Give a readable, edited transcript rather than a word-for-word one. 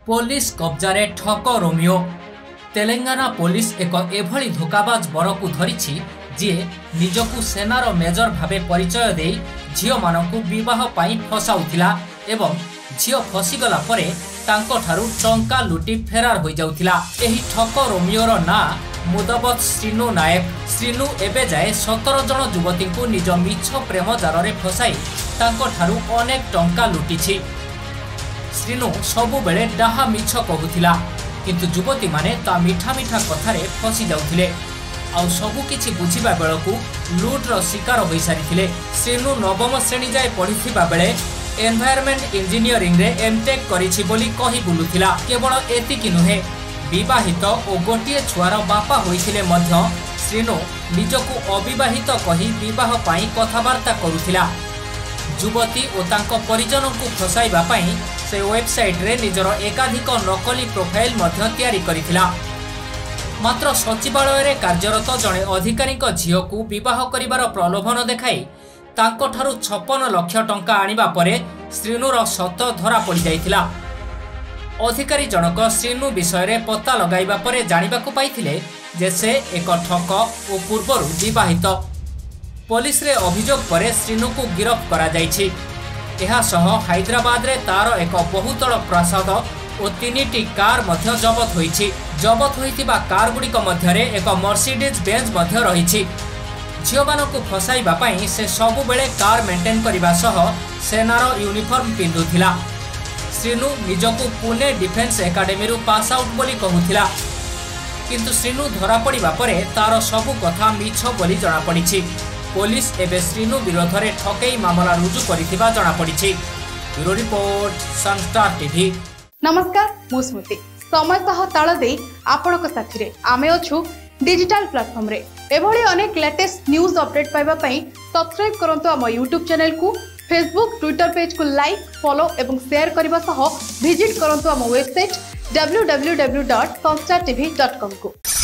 Police कब्जारे ठक Romeo. Telangana police एक एभली धोकाबाज बर को धरी जी निजकू सेनार मेजर भावे परिचय दे झील मानकू विवाह पाई फसाउथिला एवं झील फसीगला परे तांको ठारू टंका लुटी फेरार हो जाउथिला। एही ठक रोमियोर ना मुदबत श्रीनु नायक। श्रीनु एबे जाए 17 जन युवती को निज मिछ प्रेम जार में फसाई तांको ठारू अनेक टंका लुटिछि। श्रीनु सबु बेले डाहा मिछ कहूथिला किंतु युवती माने ता मिठा मिठा कथारे फसी जाउथिले आउ सबु किछि बुझिबा बेलकू लूट्र शिकार होई सारिथिले। श्रीनु नवम श्रेणी जाए पढ़िथिबा बेले एनवायरमेंट इंजीनियरिंग रे एमटेक करिछि बोली कहि बुलुथिला। केवल एतिकी नुहे विवाहित और गोटिए छुआर बापा होइथिले मध्य श्रीनु निजकू अविवाहित कहि विवाह पाई कथाबार्ता करुथिला। युवती और तांको परिजन को फसाइबा पाई से वेबसाइट रे निजर एकाधिक नकली प्रोफाइल मध्य तैयारी करिथिला। मात्र सचिवालय रे कार्यरत जणे अधिकारी झील को विवाह करिवार प्रलोभन देखाई तांको ठारू 56 लाख टंका आनिबा परे श्रीनुर सत धरा पड़ी जाइथिला। अधिकारी जनक श्रीनु विषय रे पता लगाइबा परे जानिबाकू पाइथिले जे से एक ठक और पूर्वरु विवाहित। पुलिस रे अभियोग परे श्रीनु को गिरफ्त करा जाइछि। एहा सह हैदराबाद रे तार एक बहुतल प्रासाद और 3टी कार मध्य जबत होइछि। जबत होइतिबा कार गुड़िक मध्य रे एक मर्सिडीज बेंज मध्य रहिछि। झीलमानकू फसाइबा पाई से सबु बेले कार मेंटेन करिबा सह सेनार यूनिफॉर्म पिंधुथिला। श्रीनु निजकू पुणे डिफेन्स एकाडेमी रु पास आउट बोली कहूथिला किंतु श्रीनु धरा पड़िबा परे तार सबु कथा मिछ बोली जणा पड़िछि। पुलिस एबे श्रीनु विरोध में ठकई मामला रुजु करिथिबा जणा पड़िछि। Bureau report Sunstar TV. नमस्कार मु स्मृति समय सह ताल दे आपनक साथी रे आमे अछु डिजिटल प्लेटफॉर्म रे। एभली अनेक लेटेस्ट न्यूज अपडेट पाइबा पई सब्सक्राइब करंतु हम यूट्यूब चैनल को, फेसबुक ट्विटर पेज को लाइक फॉलो एवं शेयर करबा सह विजिट करंतु हम वेबसाइट www.sunstartv.com को।